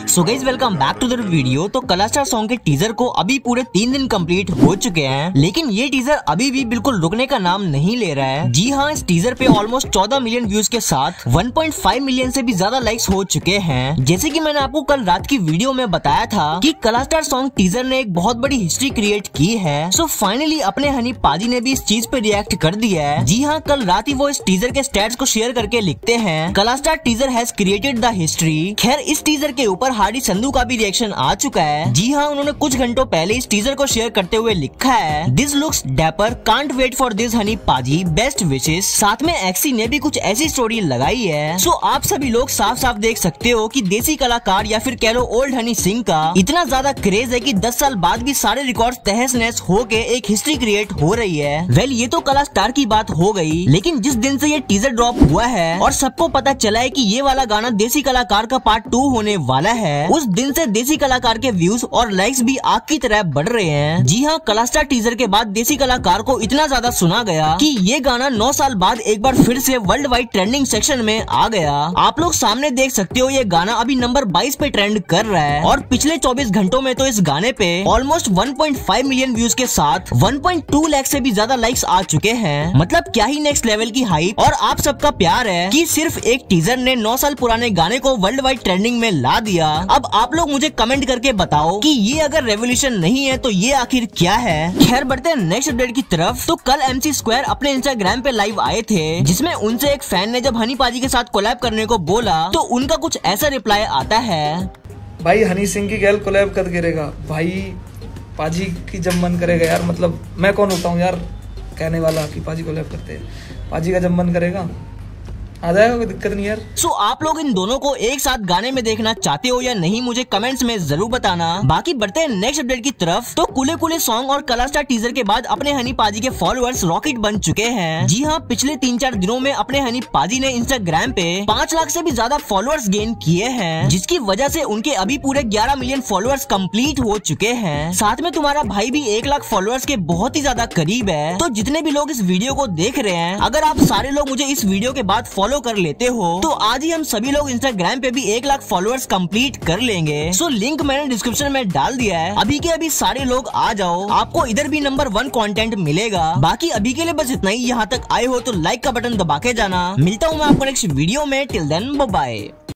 So guys welcome back to the video. तो Kalastar song के teaser को अभी पूरे 3 दिन कंप्लीट हो चुके हैं, लेकिन ये टीजर अभी भी बिल्कुल रुकने का नाम नहीं ले रहा है। जी हाँ, इस टीजर पे ऑलमोस्ट 14 मिलियन व्यूज के साथ 1.5 मिलियन से भी ज्यादा लाइक्स हो चुके हैं। जैसे कि मैंने आपको कल रात की वीडियो में बताया था कि कलास्टार सॉन्ग टीजर ने एक बहुत बड़ी हिस्ट्री क्रिएट की है। सो फाइनली अपने हनी पाजी ने भी इस चीज पे रिएक्ट कर दिया है। जी हाँ, कल रात ही वो इस टीजर के स्टैट्स को शेयर करके लिखते हैं, Kalastar teaser has created the history. खैर, इस टीजर के ऊपर हार्डी संधू का भी रिएक्शन आ चुका है। जी हाँ, उन्होंने कुछ घंटों पहले इस टीजर को शेयर करते हुए लिखा है, this looks dapper, can't wait for this Honey paaji, best wishes. साथ में एक्सी ने भी कुछ ऐसी स्टोरी लगाई है। सो आप सभी लोग साफ साफ देख सकते हो कि देसी कलाकार या फिर कह लो ओल्ड हनी सिंह का इतना ज्यादा क्रेज है कि 10 साल बाद भी सारे रिकॉर्ड्स तहस नहस होके एक हिस्ट्री क्रिएट हो रही है। वेल, ये तो कलास्टार की बात हो गई, लेकिन जिस दिन से ये टीजर ड्रॉप हुआ है और सबको पता चला है कि ये वाला गाना देसी कलाकार का पार्ट 2 होने वाला है, उस दिन से देसी कलाकार के व्यूज और लाइक्स भी आग की तरह बढ़ रहे हैं। जी हाँ, कलास्टार टीजर के बाद देसी कलाकार को इतना ज्यादा सुना गया कि ये गाना 9 साल बाद एक बार फिर से वर्ल्ड वाइड ट्रेंडिंग सेक्शन में आ गया। आप लोग सामने देख सकते हो, ये गाना अभी नंबर 22 पे ट्रेंड कर रहा है और पिछले 24 घंटों में तो इस गाने पे ऑलमोस्ट 1.5 मिलियन व्यूज के साथ 1.2 लाख से भी ज्यादा लाइक्स आ चुके हैं। मतलब क्या ही नेक्स्ट लेवल की हाइप और आप सबका प्यार है कि सिर्फ एक टीजर ने 9 साल पुराने गाने को वर्ल्ड वाइड ट्रेंडिंग में ला दिया। अब आप लोग मुझे कमेंट करके बताओ कि ये अगर रेवोल्यूशन नहीं है तो ये आखिर क्या है। खैर, बढ़ते हैं नेक्स्ट अपडेट की तरफ। तो कल MC स्क्वायर अपने इंस्टाग्राम पे लाइव आए थे, जिसमें उनसे एक फैन ने जब हनी पाजी के साथ कोलैब करने को बोला तो उनका कुछ ऐसा रिप्लाई आता है, भाई हनी सिंह की गैल कोलैब कर गिरेगा भाई, पाजी की जब मन करेगा यार। मतलब मैं कौन होता हूँ यार कहने वाला कि पाजी कोलैब करते हैं। पाजी का जब मन करेगा आ जाएगा, कोई दिक्कत नहीं यार। सो आप लोग इन दोनों को एक साथ गाने में देखना चाहते हो या नहीं, मुझे कमेंट्स में जरूर बताना। बाकी बढ़ते हैं नेक्स्ट अपडेट की तरफ। तो कुले कुले सॉन्ग और कलास्टार टीजर के बाद अपने हनी पाजी के फॉलोअर्स रॉकेट बन चुके हैं। जी हाँ, पिछले 3-4 दिनों में अपने हनी पाजी ने इंस्टाग्राम पे 5 लाख से भी ज्यादा फॉलोअर्स गेन किए हैं, जिसकी वजह से उनके अभी पूरे 11 मिलियन फॉलोअर्स कंप्लीट हो चुके हैं। साथ में तुम्हारा भाई भी 1 लाख फॉलोअर्स के बहुत ही ज्यादा करीब है। तो जितने भी लोग इस वीडियो को देख रहे हैं, अगर आप सारे लोग मुझे इस वीडियो के बाद फॉलो कर लेते हो तो आज ही हम सभी लोग इंस्टाग्राम पे भी 1 लाख फॉलोअर्स कंप्लीट कर लेंगे। सो लिंक मैंने डिस्क्रिप्शन में डाल दिया है, अभी के अभी सारे लोग आ जाओ, आपको इधर भी नंबर 1 कंटेंट मिलेगा। बाकी अभी के लिए बस इतना ही। यहाँ तक आए हो तो लाइक का बटन दबा के जाना। मिलता हूँ मैं आपको नेक्स्ट वीडियो में। Till then bye bye.